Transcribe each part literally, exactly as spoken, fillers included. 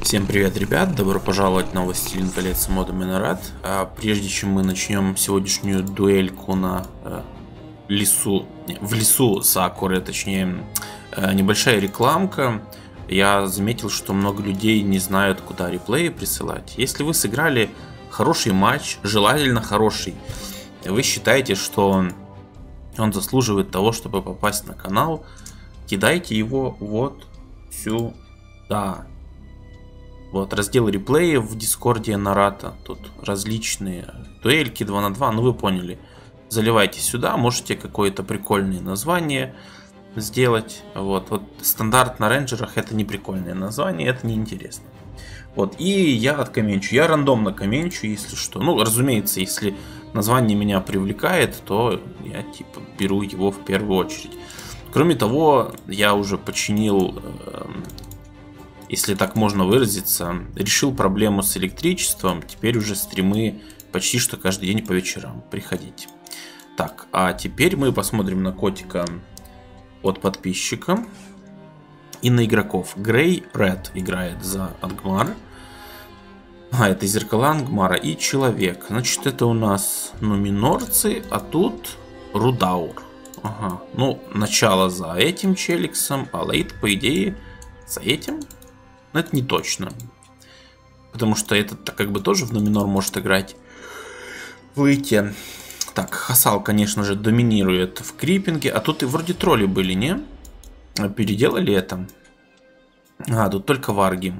Всем привет, ребят! Добро пожаловать на Властелин колец мода Минорат. А прежде чем мы начнем сегодняшнюю дуэльку на э, лесу, не, в лесу Сакуры, точнее, э, небольшая рекламка. Я заметил, что много людей не знают, куда реплеи присылать. Если вы сыграли хороший матч, желательно хороший, вы считаете, что он заслуживает того, чтобы попасть на канал, кидайте его вот сюда. Вот, раздел реплеи в дискорде Нарата. Тут различные дуэльки два на два, ну вы поняли. Заливайте сюда, можете какое-то прикольное название сделать. Вот, вот стандарт на рейнджерах это не прикольное название, это неинтересно. Вот, и я откоменчу. Я рандомно коменчу, если что. Ну, разумеется, если название меня привлекает, то я типа беру его в первую очередь. Кроме того, я уже починил... Э если так можно выразиться, решил проблему с электричеством. Теперь уже стримы почти что каждый день по вечерам. Приходите. Так, а теперь мы посмотрим на котика от подписчика и на игроков. Грей Ред играет за Ангмар. А, это зеркала Ангмара и человек. Значит, это у нас нуминорцы, а тут Рудаур. Ага. Ну, начало за этим челиксом, а лейт, по идее, за этим. Но это не точно. Потому что этот как бы тоже в нуминор может играть. Выйти. Так, Хасал, конечно же, доминирует в крипинге. А тут и вроде тролли были, не? Переделали это. А, тут только варги.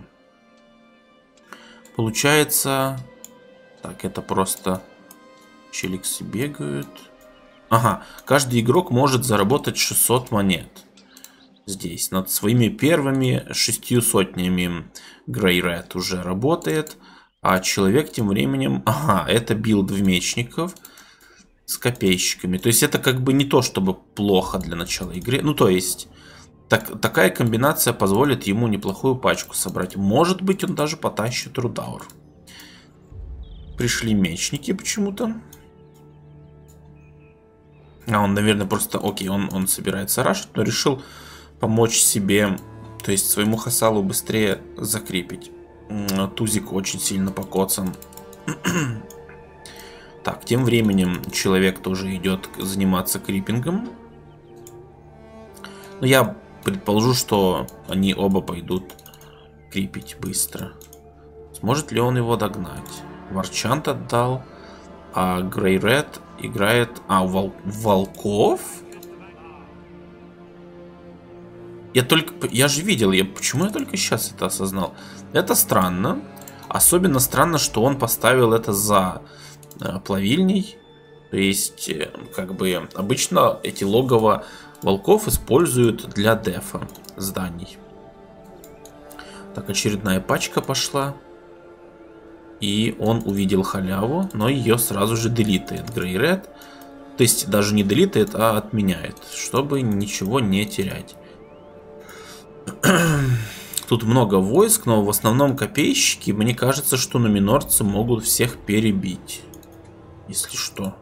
Получается... Так, это просто... Челиксы бегают. Ага, каждый игрок может заработать шестьсот монет. Здесь над своими первыми шестью сотнями Грей Ред уже работает, а человек тем временем, ага, это билд в мечников с копейщиками. То есть это как бы не то, чтобы плохо для начала игры. Ну то есть так, такая комбинация позволит ему неплохую пачку собрать. Может быть, он даже потащит Рудаур. Пришли мечники почему-то. А он, наверное, просто, окей, он, он собирается рашить, но решил помочь себе, то есть своему Хасалу быстрее закрепить. Тузик очень сильно покоцан. Так, тем временем человек тоже идет заниматься крипингом. Но я предположу, что они оба пойдут крипить быстро. Сможет ли он его догнать? Варчант отдал, а Грей Ред играет... А, вол... волков? Я только... Я же видел, я... почему я только сейчас это осознал? Это странно. Особенно странно, что он поставил это за э, плавильней. То есть, э, как бы, обычно эти логово волков используют для дефа зданий. Так, очередная пачка пошла. И он увидел халяву, но ее сразу же делитает Грей Ред. То есть, даже не делитает, а отменяет, чтобы ничего не терять. Тут много войск, но в основном копейщики. Мне кажется, что нуминорцы могут всех перебить. Если что.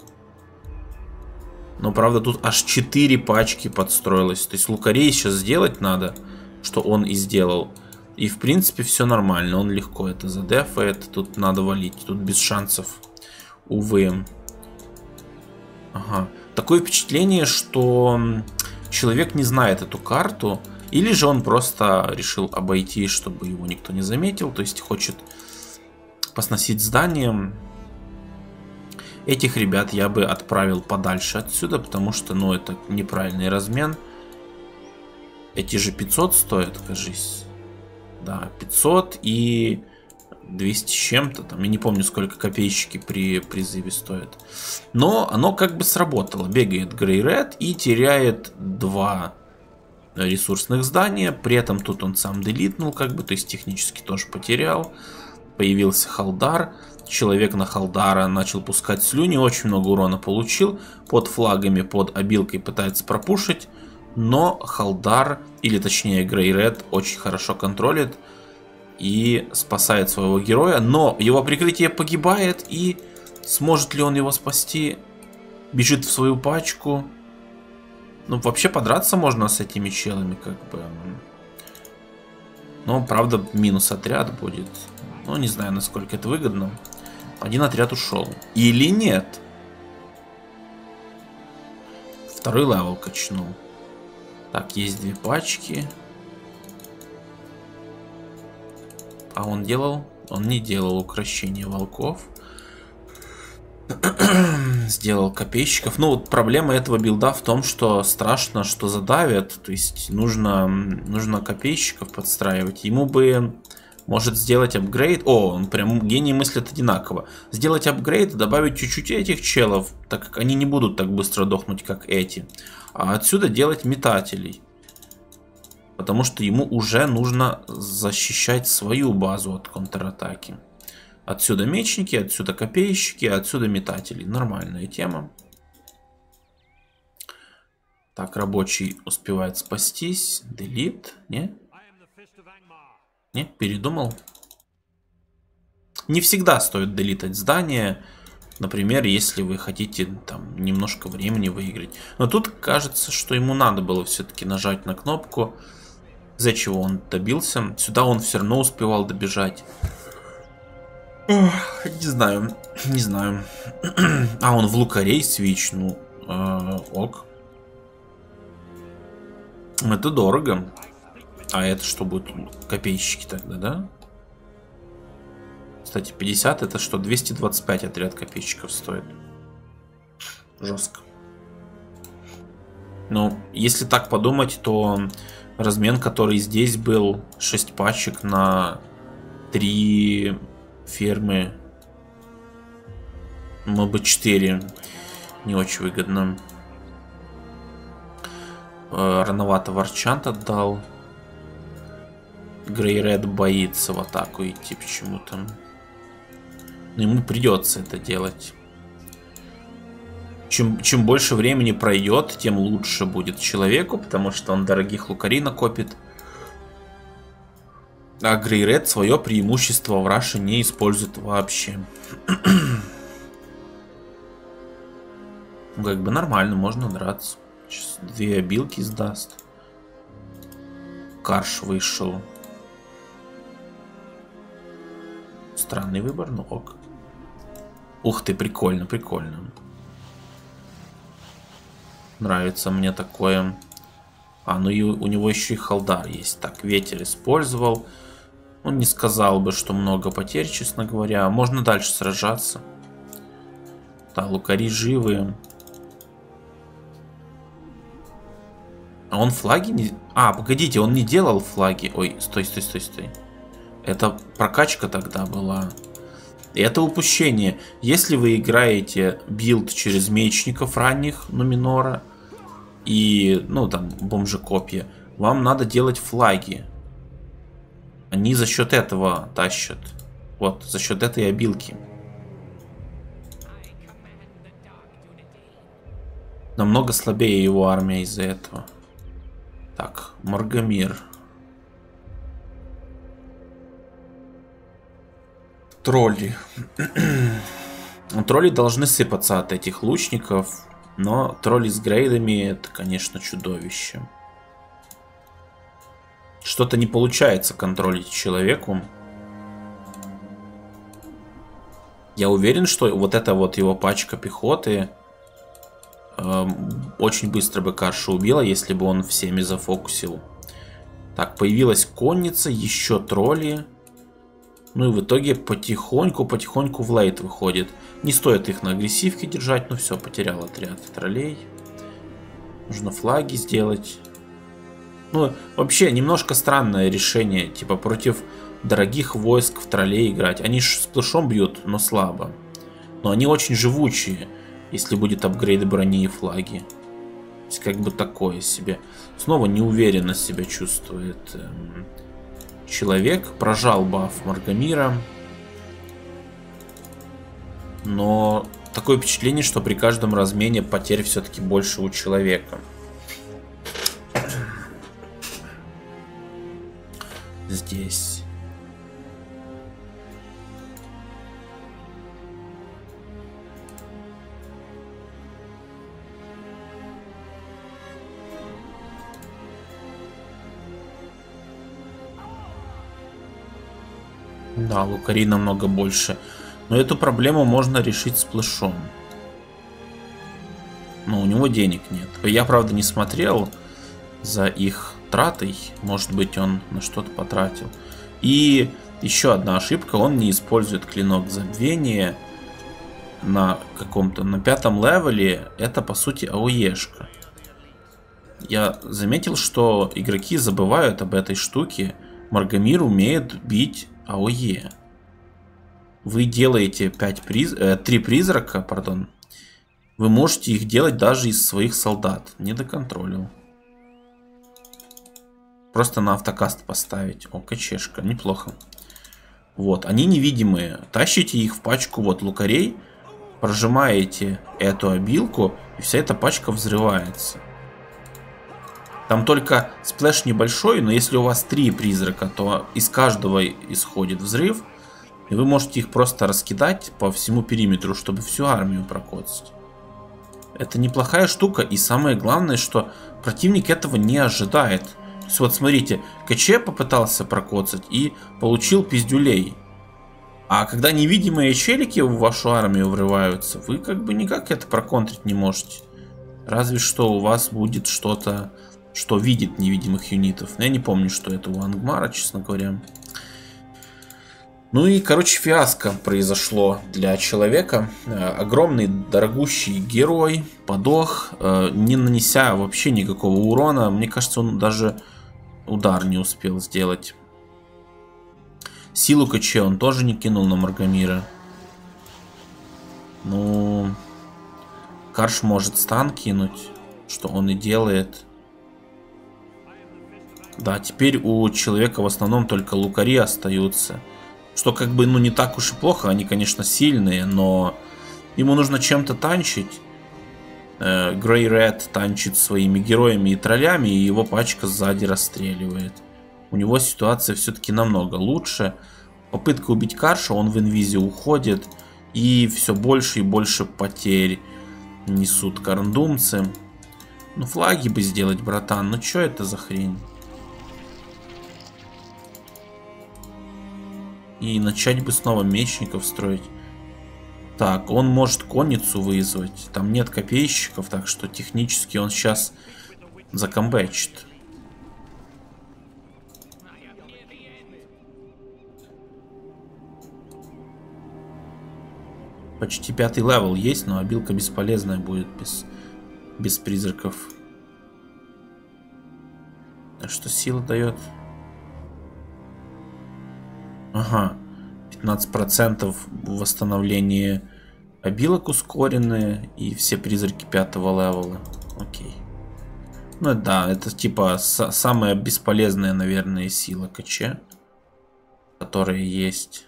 Но правда тут аж четыре пачки подстроилось. То есть лукарей сейчас сделать надо, что он и сделал. И в принципе все нормально. Он легко это задефает. Тут надо валить. Тут без шансов. Увы. Ага. Такое впечатление, что человек не знает эту карту. Или же он просто решил обойти, чтобы его никто не заметил. То есть хочет посносить здание. Этих ребят я бы отправил подальше отсюда, потому что, ну, это неправильный размен. Эти же пятьсот стоят, кажись. Да, пятьсот и двести с чем-то. Там, я не помню, сколько копейщики при призыве стоят. Но оно как бы сработало. Бегает Грей Ред и теряет два ресурсных здания. При этом тут он сам делитнул, как бы, то есть технически тоже потерял. Появился Халдар. Человек на Халдара начал пускать слюни, очень много урона получил. Под флагами, под обилкой пытается пропушить. Но Халдар, или точнее Грей Ред, очень хорошо контролит и спасает своего героя. Но его прикрытие погибает, и сможет ли он его спасти? Бежит в свою пачку. Ну, вообще подраться можно с этими челами, как бы. Но, правда, минус отряд будет. Ну, не знаю, насколько это выгодно. Один отряд ушел. Или нет? Второй левел качнул. Так, есть две пачки. А он делал? Он не делал укрощение волков. Сделал копейщиков. Ну, вот проблема этого билда в том, что страшно, что задавят. То есть нужно, нужно копейщиков подстраивать. Ему бы, может, сделать апгрейд. О, он прям гений мыслит одинаково. Сделать апгрейд, добавить чуть-чуть этих челов, так как они не будут так быстро дохнуть, как эти. А отсюда делать метателей. Потому что ему уже нужно защищать свою базу от контратаки. Отсюда мечники, отсюда копейщики, отсюда метатели. Нормальная тема. Так, рабочий успевает спастись. Делит. Не? Не, передумал. Не всегда стоит делитать здание. Например, если вы хотите там немножко времени выиграть. Но тут кажется, что ему надо было все-таки нажать на кнопку. Из-за чего он добился. Сюда он все равно успевал добежать. Ох, не знаю, не знаю. А, он в лукарей свичнул. Э, ок. Это дорого. А это что будет? Копейщики тогда, да? Кстати, пятьдесят это что? двести двадцать пять отряд копейщиков стоит. Жестко. Ну, если так подумать, то размен, который здесь был, шесть пачек на три фермы, может быть четыре, не очень выгодно. Рановато Варчант отдал. Грейред боится в атаку идти почему-то. Но ему придется это делать. Чем, чем больше времени пройдет, тем лучше будет человеку, потому что он дорогих лукарей накопит. А Грейред свое преимущество в Раше не использует вообще. Как бы нормально, можно драться. Сейчас две обилки сдаст. Карш вышел. Странный выбор, но ок. Ух ты, прикольно, прикольно. Нравится мне такое. А, ну и у него еще и Халдар есть. Так, ветер использовал. Он не сказал бы, что много потерь, честно говоря. Можно дальше сражаться. Да, лукари живые. А он флаги не... А, погодите, он не делал флаги. Ой, стой, стой, стой, стой. Это прокачка тогда была. Это упущение. Если вы играете билд через мечников ранних Нуминора и, ну, там, бомжекопья, вам надо делать флаги. Они за счет этого тащат. Вот, за счет этой обилки. Намного слабее его армия из-за этого. Так, Маргамир. Тролли. Тролли должны сыпаться от этих лучников, но тролли с грейдами это, конечно, чудовище. Что-то не получается контролить человеку. Я уверен, что вот эта вот его пачка пехоты э, очень быстро бы Карша убила, если бы он всеми зафокусил. Так, появилась конница, еще тролли. Ну и в итоге потихоньку-потихоньку в лейт выходит. Не стоит их на агрессивке держать, но все, потерял отряд троллей. Нужно флаги сделать. Ну, вообще, немножко странное решение. Типа, против дорогих войск в троллей играть. Они ж с плашом бьют, но слабо. Но они очень живучие, если будет апгрейд брони и флаги. То есть, как бы такое себе. Снова неуверенно себя чувствует эм, человек. Прожал баф Маргамира. Но такое впечатление, что при каждом размене потерь все-таки больше у человека. Здесь. Да, лукарей намного больше. Но эту проблему можно решить сплэшом. Но у него денег нет. Я, правда, не смотрел за их тратой. Может быть, он на что-то потратил. И еще одна ошибка. Он не использует клинок забвения на каком-то, на пятом левеле. Это, по сути, АОЕшка. Я заметил, что игроки забывают об этой штуке. Маргомир умеет бить АОЕ. Вы делаете пять приз... э, три призрака, пардон. Вы можете их делать даже из своих солдат. Не доконтролил. Просто на автокаст поставить. О, качешка. Неплохо. Вот. Они невидимые. Тащите их в пачку вот лукарей. Прожимаете эту обилку. И вся эта пачка взрывается. Там только сплэш небольшой. Но если у вас три призрака, то из каждого исходит взрыв. И вы можете их просто раскидать по всему периметру, чтобы всю армию прокоцать. Это неплохая штука, и самое главное, что противник этого не ожидает. То есть вот смотрите, КЧ попытался прокоцать и получил пиздюлей. А когда невидимые челики в вашу армию врываются, вы как бы никак это проконтрить не можете. Разве что у вас будет что-то, что видит невидимых юнитов. Я не помню, что это у Ангмара, честно говоря. Ну и, короче, фиаско произошло для человека. Огромный, дорогущий герой подох, не нанеся вообще никакого урона. Мне кажется, он даже удар не успел сделать. Силу КЧ он тоже не кинул на Маргомира. Ну, Карш может стан кинуть, что он и делает. Да, теперь у человека в основном только лукари остаются. Что как бы, ну, не так уж и плохо. Они, конечно, сильные, но ему нужно чем-то танчить. Грей Ред танчит своими героями и троллями, и его пачка сзади расстреливает. У него ситуация все-таки намного лучше. Попытка убить Карша, он в инвизе уходит, и все больше и больше потерь несут карндумцы. Ну, флаги бы сделать, братан. Ну, что это за хрень? И начать бы снова мечников строить. Так, он может конницу вызвать. Там нет копейщиков, так что технически он сейчас закомбэчит. Почти пятый левел есть, но обилка бесполезная будет без, без призраков. А что сила дает? Ага, пятнадцать процентов восстановления обилок ускоренные и все призраки пятого левела. Окей. Ну да, это типа самая бесполезная, наверное, сила КЧ, которая есть.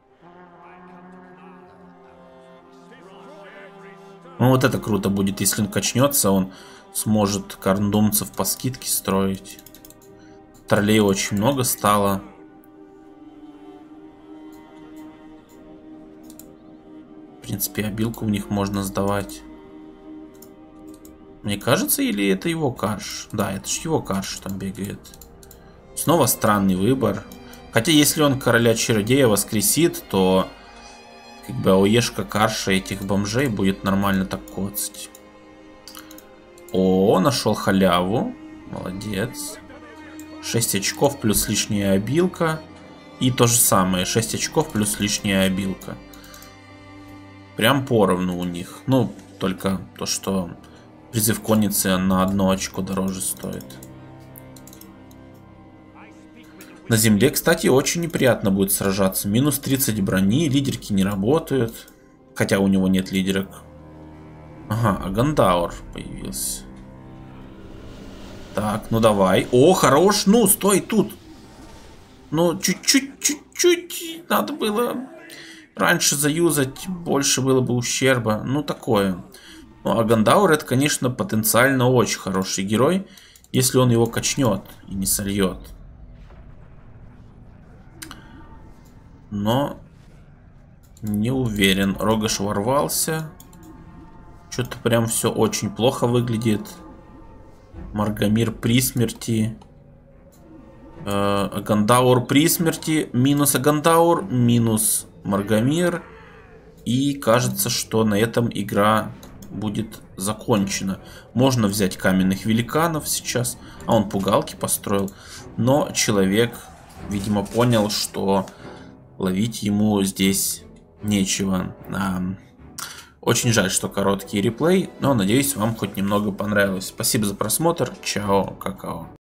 Ну вот это круто будет, если он качнется, он сможет карндумцев по скидке строить. Троллей очень много стало. В принципе, обилку в них можно сдавать. Мне кажется, или это его Карш? Да, это же его Карш там бегает. Снова странный выбор. Хотя, если он короля чародея воскресит, то как бы АОЕшка Карша этих бомжей будет нормально так коцать. О, нашел халяву. Молодец. шесть очков плюс лишняя обилка. И то же самое. шесть очков плюс лишняя обилка. Прям поровну у них. Ну, только то, что призыв конницы на одно очко дороже стоит. На земле, кстати, очень неприятно будет сражаться. Минус тридцать брони, лидерки не работают. Хотя у него нет лидерок. Ага, а Гандаур появился. Так, ну давай. О, хорош, ну, стой тут. Ну, чуть-чуть, чуть-чуть надо было раньше заюзать, больше было бы ущерба. Ну, такое. Ну, а Гандаур это, конечно, потенциально очень хороший герой, если он его качнет и не сольет. Но не уверен. Рогаш ворвался. Что-то прям все очень плохо выглядит. Маргомир при смерти. Э, Гандаур при смерти, минус Агандаур, минус Маргомир. И кажется, что на этом игра будет закончена. Можно взять каменных великанов сейчас. А он пугалки построил. Но человек, видимо, понял, что ловить ему здесь нечего. Очень жаль, что короткий реплей, но надеюсь, вам хоть немного понравилось. Спасибо за просмотр. Чао, какао.